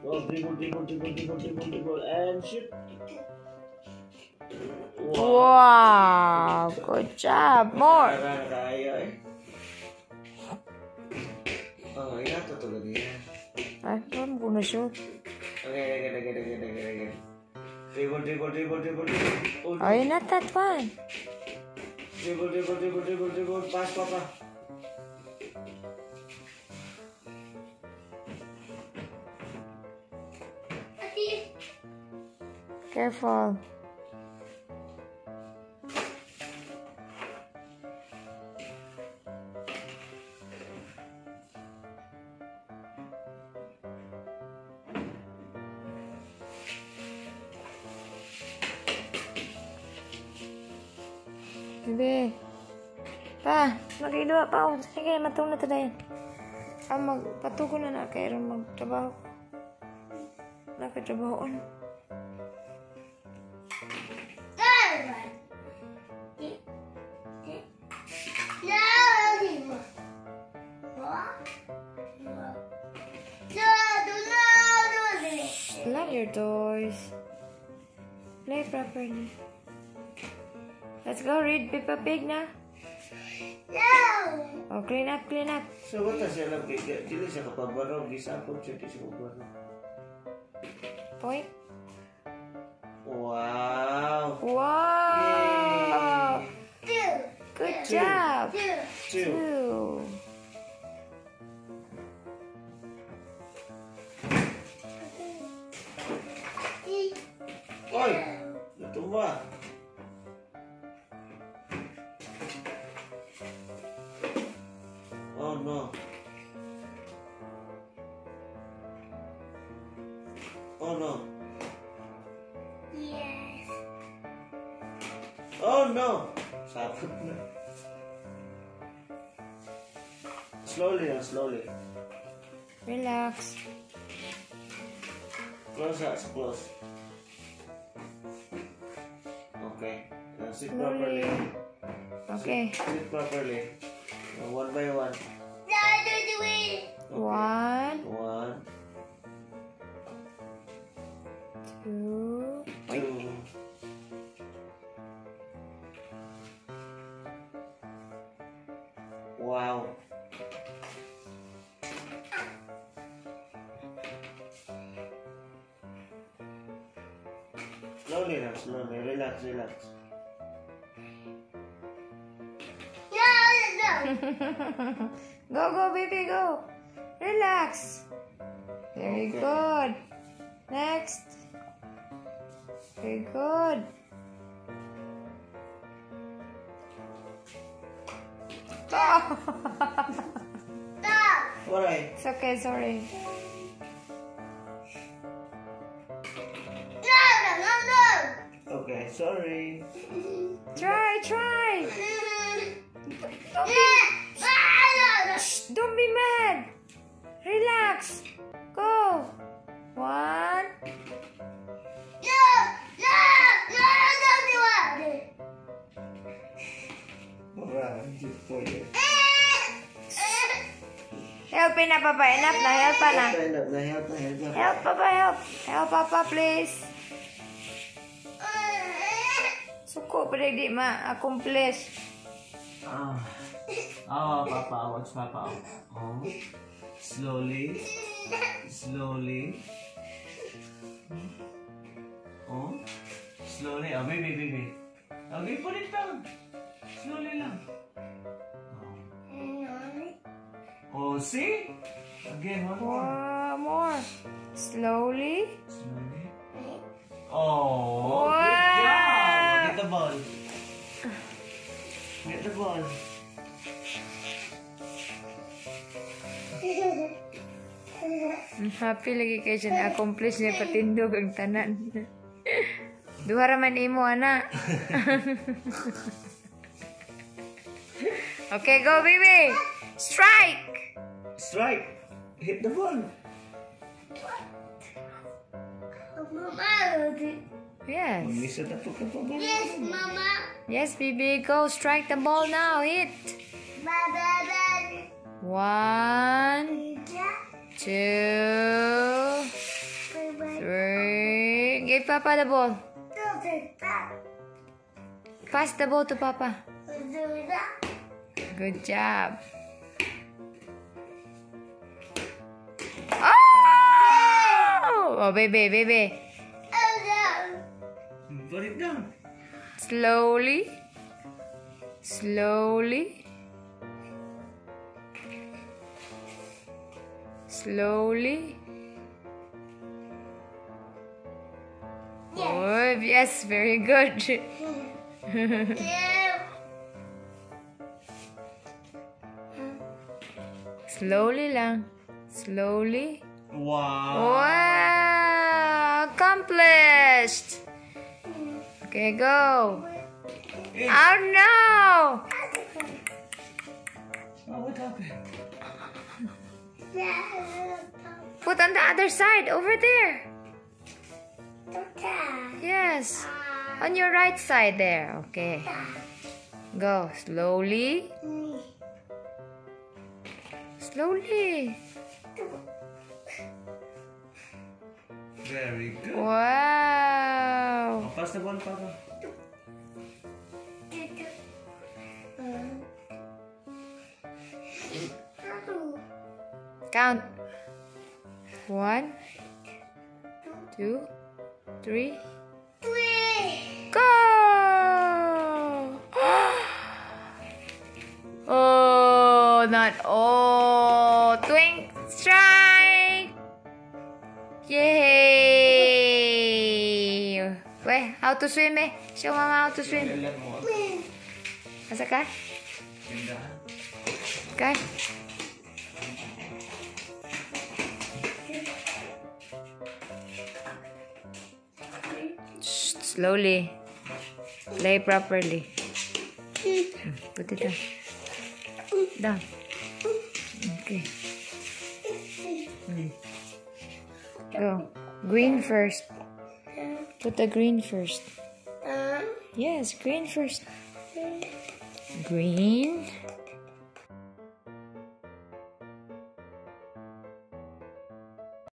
Go, dribble, and shoot. Wow, good job. More. Oh, inato to lagi. I'm gonna shoot. Okay. Dribble. Oh, not that one. Dribble. Pass, Papa. Careful. Bebe. Pa, magidua pa. Sige, matulog na today. Magpatuko na kaya rin magtrabaho. Nakatrabahoon. Not your toys. Play properly. Let's go read Peppa Pig na. Oh, clean up. So what does siya lang dili siya kapagbarog gisapon siya di siya magbarog. Point. Wow. Yay. Good job. Two. Oy, natumba. Oh no. Yes. Oh no. Sapot na. Slowly. Relax. Close. Okay. Now sit Slowly. properly. Okay. Sit properly. One by one. Okay. One. Two. Two. Wow. Slowly. Relax. Go, baby, go. Relax. Very good. Next. Very good. Stop. Alright. It's okay, sorry. Okay, sorry. Try. Don't be mad. Relax. Go. One. Alright, just for you. Help na, Papa. Enough na. Help na. Help. Help, Papa. Help. Help, Papa, please. Suko pa di ma-accomplish. Papa. Watch Papa. Oh. Slowly. Oh. Slowly. Oh, baby. Okay, put it down. Slowly lang. Oh, see? Again, one more. More. Slowly. Oh, Wow. good job. Get the ball. Happy lagi kayo dyan. Accomplish niya patindog ang tanan. Duha raman imo, anak. Okay, go, baby. Strike. Hit the ball. Yes. Yes, Mama. Yes, baby. Go. Strike the ball now. Hit. One, two, Give Papa the ball. Don't do that. Pass the ball to Papa. Don't do that. Good job. Oh! Oh, baby, baby. Oh no. Put it down. Slowly. Slowly. Slowly. Oh, yes, very good. Yeah. Slowly lang. Slowly. Wow. Wow! Accomplished! Okay, go. Hey. Oh no! Oh, what happened? Put on the other side, over there. Okay. Yes. On your right side there. Okay. Go. Slowly. Slowly. Very good. Wow. Oh, pass the ball, Papa. Count. 1, 2, 3. Go! Oh, not all. Twink strike! Yay! Wait, how to swim eh? Show Mama how to swim. Ilan mo? Asa ka? Tindahan. Okay. Shh, slowly. Lay properly. Put it down. Down. Okay. Go. Green first. Put the green first. Yes, green first. Green.